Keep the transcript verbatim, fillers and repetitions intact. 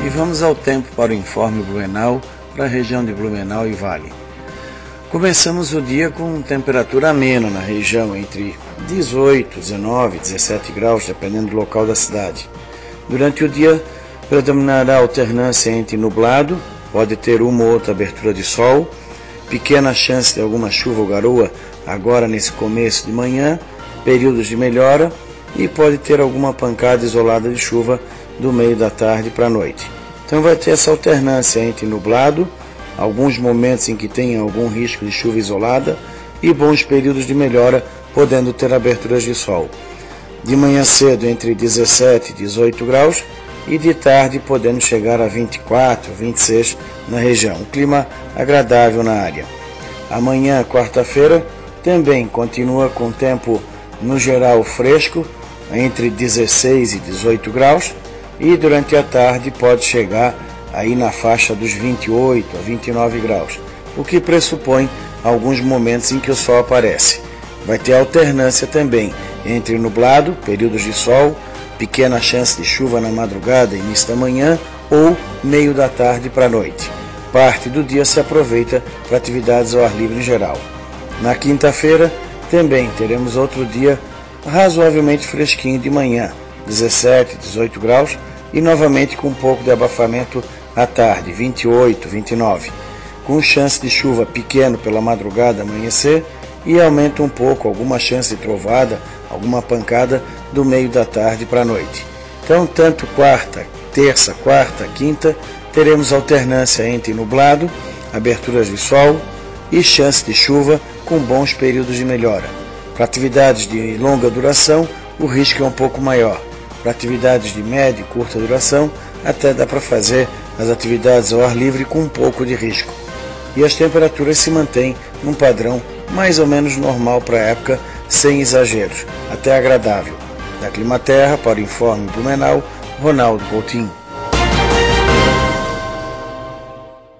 E vamos ao tempo para o informe Blumenau, para a região de Blumenau e Vale. Começamos o dia com temperatura amena na região, entre dezoito, dezenove, dezessete graus, dependendo do local da cidade. Durante o dia, predominará a alternância entre nublado, pode ter uma ou outra abertura de sol, pequena chance de alguma chuva ou garoa agora nesse começo de manhã, períodos de melhora e pode ter alguma pancada isolada de chuva do meio da tarde para a noite. Então vai ter essa alternância entre nublado, alguns momentos em que tem algum risco de chuva isolada e bons períodos de melhora, podendo ter aberturas de sol. De manhã cedo entre dezessete e dezoito graus e de tarde podendo chegar a vinte e quatro, vinte e seis na região. Um clima agradável na área. Amanhã, quarta-feira, também continua com tempo no geral fresco, entre dezesseis e dezoito graus, e durante a tarde pode chegar aí na faixa dos vinte e oito a vinte e nove graus, o que pressupõe alguns momentos em que o sol aparece. Vai ter alternância também entre nublado, períodos de sol, pequena chance de chuva na madrugada e início da manhã ou meio da tarde para a noite. Parte do dia se aproveita para atividades ao ar livre em geral. Na quinta-feira também teremos outro dia razoavelmente fresquinho de manhã, dezessete, dezoito graus, e novamente com um pouco de abafamento à tarde, vinte e oito, vinte e nove, com chance de chuva pequeno pela madrugada amanhecer e aumenta um pouco alguma chance de trovada, alguma pancada do meio da tarde para a noite. Então, tanto quarta, terça, quarta, quinta, teremos alternância entre nublado, aberturas de sol e chance de chuva com bons períodos de melhora. Para atividades de longa duração, o risco é um pouco maior. Para atividades de média e curta duração, até dá para fazer as atividades ao ar livre com um pouco de risco. E as temperaturas se mantêm num padrão mais ou menos normal para a época, sem exageros, até agradável. Da Climaterra, para o Informe Blumenau, Ronaldo Coutinho.